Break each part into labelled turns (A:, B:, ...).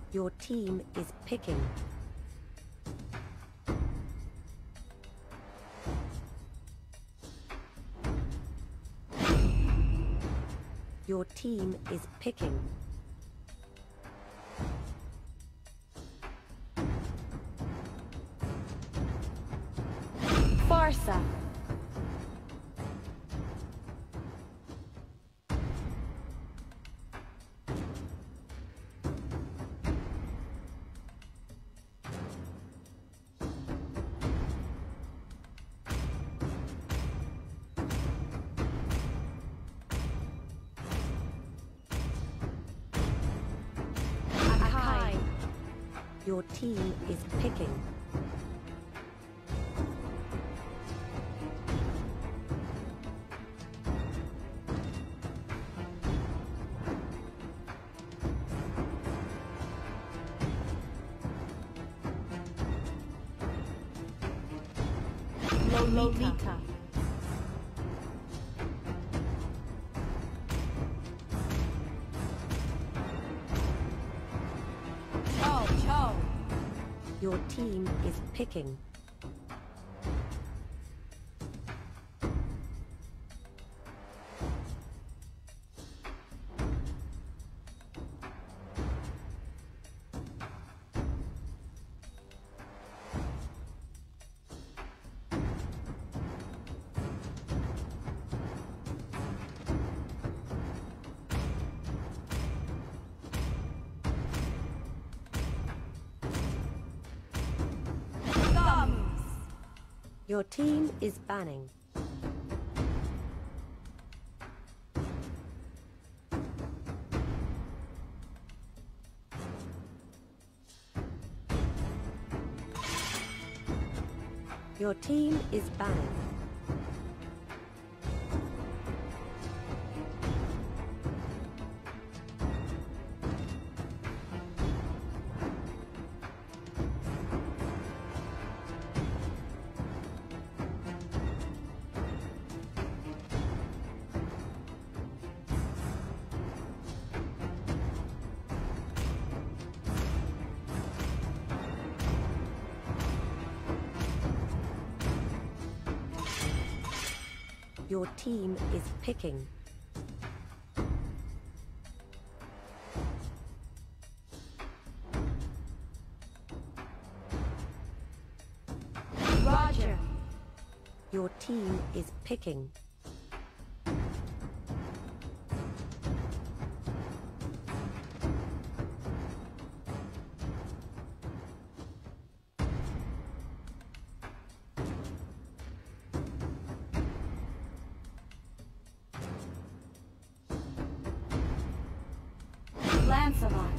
A: Your team is picking. Your team is picking. Farsa. Your team is picking. Lolita. Your team is picking. Your team is banning. Your team is banning. Your team is picking. Roger. Your team is picking. Lancelot.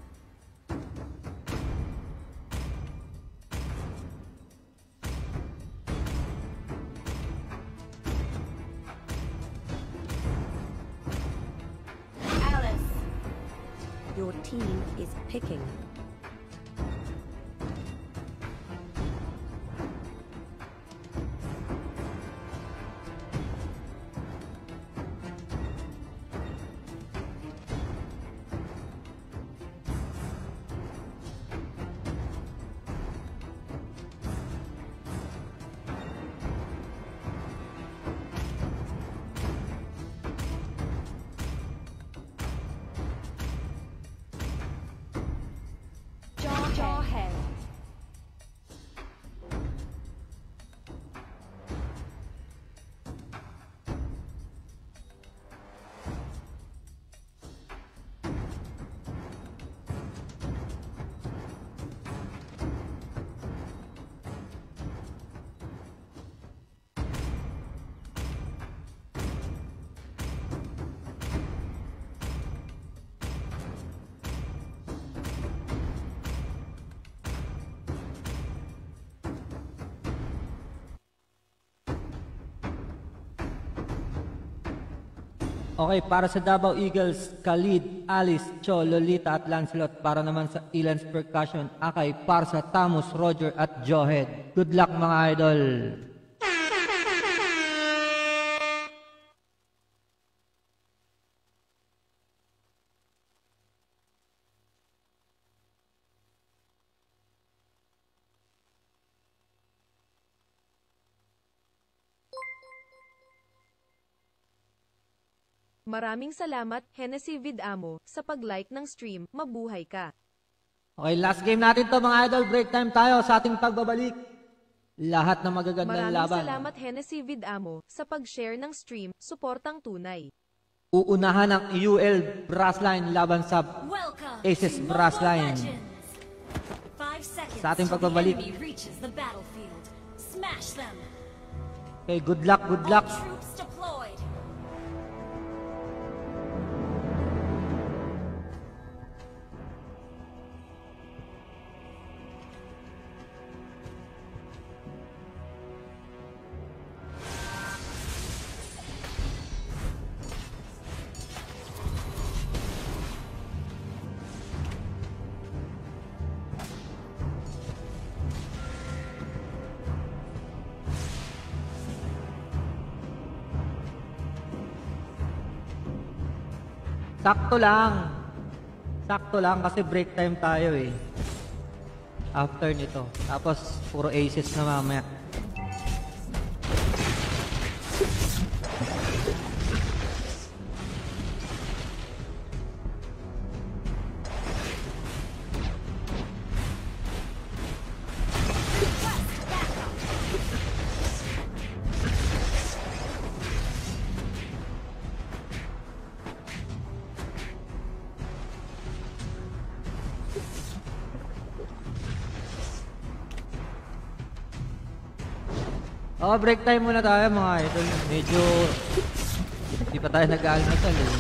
A: Alice. Your team is picking. Jawhead.
B: Okay, para sa Davao Eagles, Khalid, Alice, Cho, Lolita at Lancelot. Para naman sa Ilan's Percussion, Akay, Parsa, Tamus, Roger at Johead. Good luck mga idol!
C: Maraming salamat, Hennessy Vidamo, sa pag-like ng stream. Mabuhay ka.
B: Okay, last game natin to mga idol. Break time tayo sa ating pagbabalik. Lahat na magagandang
C: Maraming
B: laban.
C: salamat, Hennessy Vidamo, sa pag-share ng stream. Suportang tunay.
B: Uunahan ang UL Brassline laban sa
D: Welcome
B: Aces
D: to
B: Brassline.
D: Mobile Legends. 5 seconds
B: Sa ating
D: till the
B: pagbabalik.
D: enemy reaches the battlefield. Smash them.
B: Okay, good luck, good luck.
D: All troops deployed.
B: Sakto lang. Sakto lang kasi break time tayo eh. After nito. Tapos puro aces na mamaya. Oh, break time muna tayo mga idol. Medyo hindi pa tayo nag-almusal eh.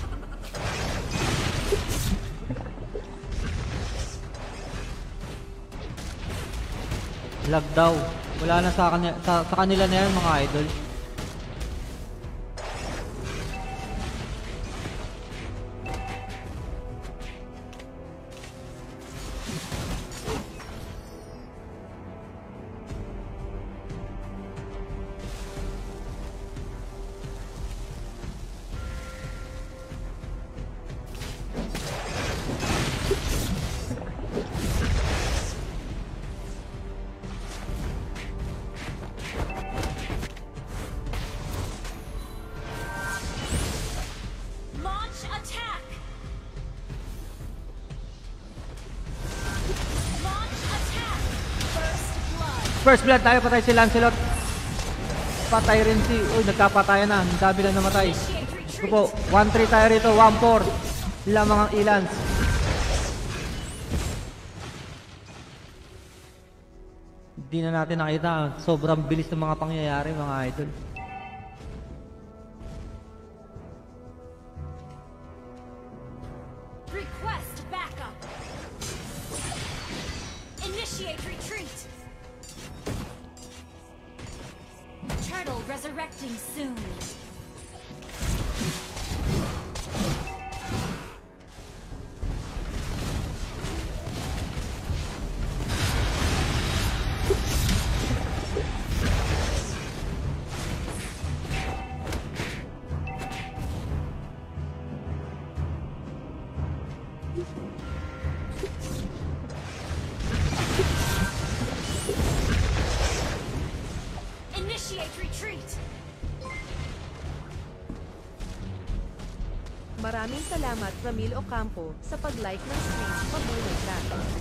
B: Lag daw. Wala na sa kanila na yan mga idol.
D: Launch attack. Launch attack. First blood.
B: First blood tayo, patay si Lancelot. Patay rin si... Uy, nagkapatayan na. Ang dami lang namatay. Gusto po, 1-3 tayo rito, 1-4. Lamang ang ilans. Hindi na natin nakita. Sobrang bilis ng mga pangyayari mga idol.
D: Request backup. Initiate retreat. Turtle resurrecting soon. Initiate retreat.
C: Maraming salamat, Ramil Ocampo, sa pag-like ng stream. Mabuhay ka.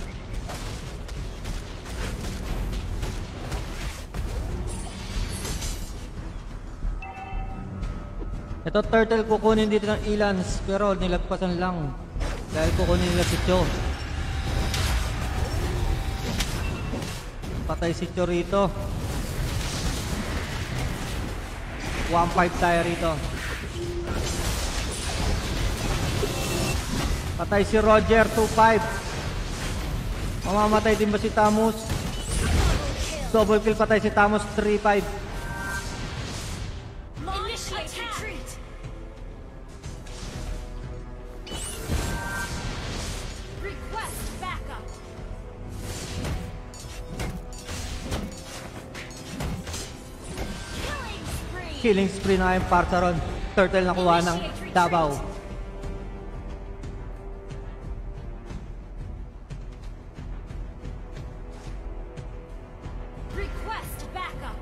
B: Ito turtle kukunin dito ng ilans pero nilagpasan lang dahil kukunin nila si Cho. Patay si Cho rito. 1-5 tayo rito. Patay si Roger, 2-5. Mamamatay din ba si Tamus? Double kill, patay si Tamus, 3-5.
D: Initiate retreat. Request backup. Killing spree.
B: Killing spree na yung Partaron. Turtle nakuha ng Davao.
D: Request backup.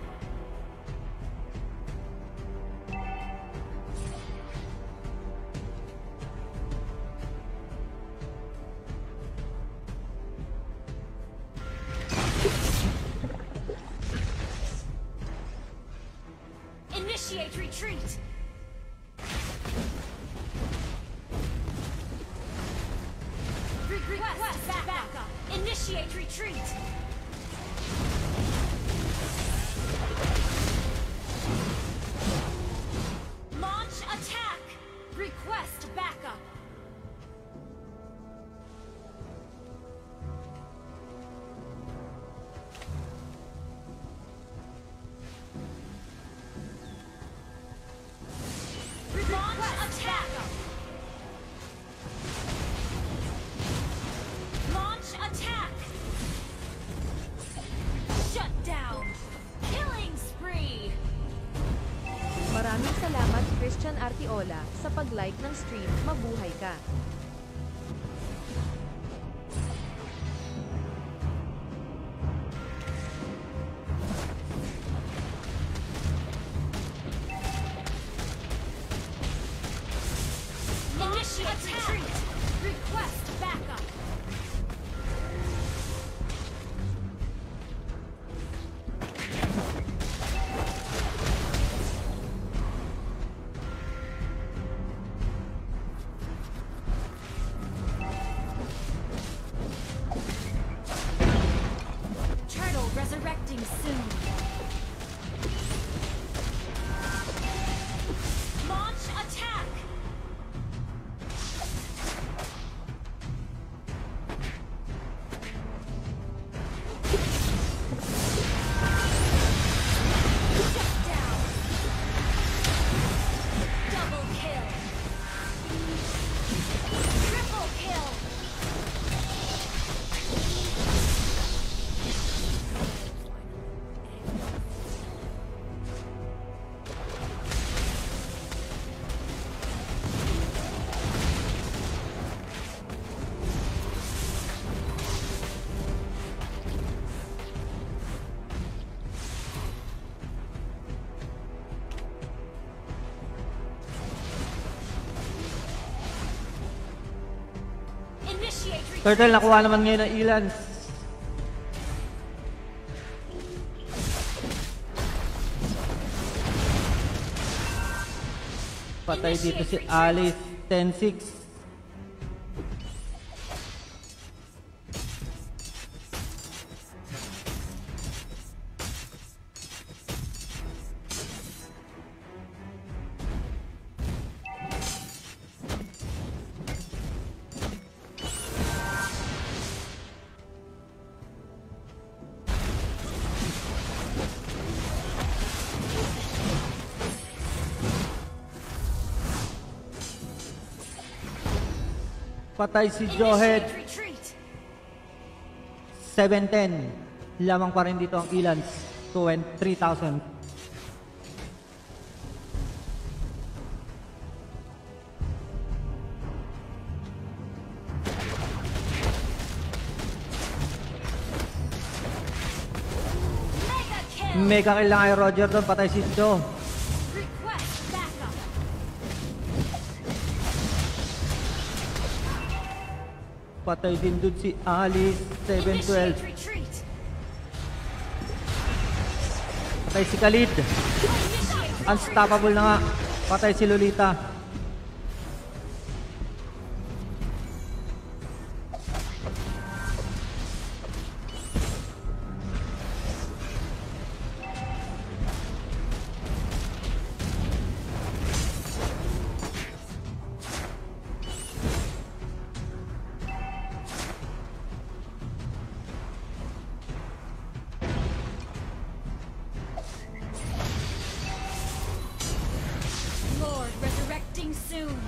D: retreat. Request backup. Initiate retreat. Launch attack. Request backup. Launch attack. Launch attack. Shut down. Killing spree.
C: Maraming salamat Christian Artiola sa pag-like ng stream. Mabuhay ka.
D: Initiate retreat. Request backup. Turtle resurrecting soon. Launch attack. Shut down. Double kill. Triple kill. Initiate retreat.
B: Turtle, nakuha naman ngayon ng Elans. Patay dito si Alice. 10-6. Patay si Johead.
D: Initiate retreat.
B: 7-10. Lamang pa rin dito ang Elans. 3,000.
D: Mega kill.
B: Mega kill lang kay Roger doon. Patay si Joe.
D: Request backup.
B: Patay din doon si Alice. 7-12.
D: Initiate retreat.
B: Patay si Khalid.
D: Initiate
B: Unstoppable na nga. Patay si Lolita.
D: Lord resurrecting soon.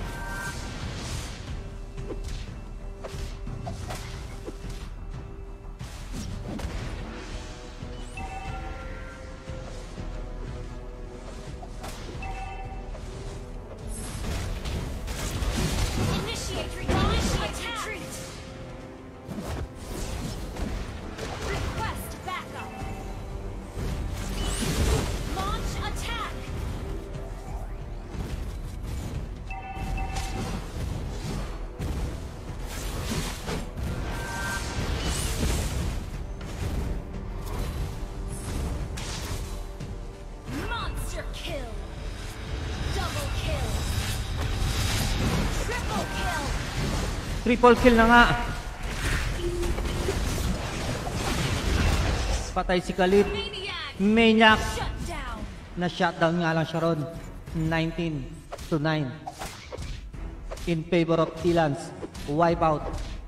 D: Initiate retreat. Request backup. Launch attack.
B: Triple kill na nga. Patay si Khalid. Maniac.
D: Shut down.
B: Na-shutdown nga lang siya ron. 19-9. In favor of Ilans. Wipeout.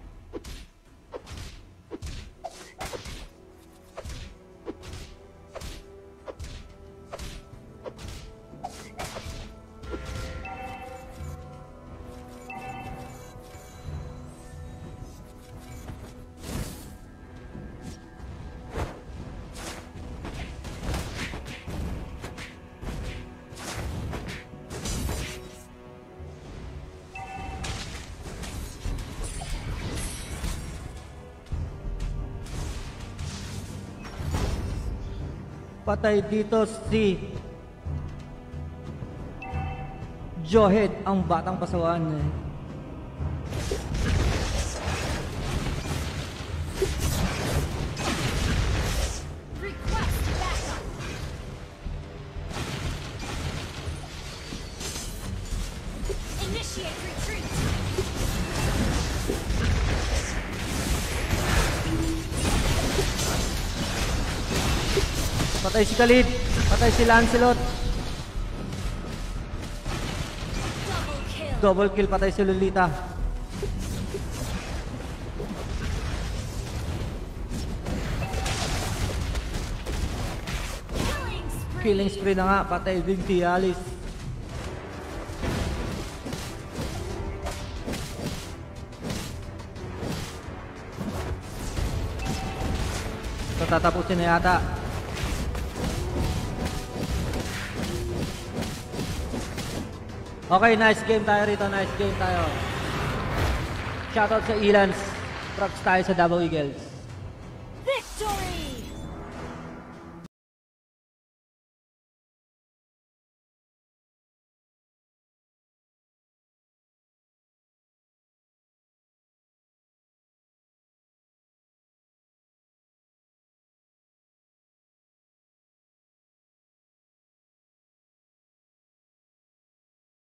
B: Patay dito si Johed, ang batang pasawan.
D: Request backup. Initiate retreat.
B: Patay si Khalid. Patay si Lancelot.
D: Double kill.
B: Double kill. Patay si Lolita.
D: Killing spree.
B: Killing spree na nga. Patay din si Alice. So, tatapusin na yata. Okay, nice game tayo rito. Nice game tayo. Shoutout sa Ilans. Props tayo sa Davao Eagles.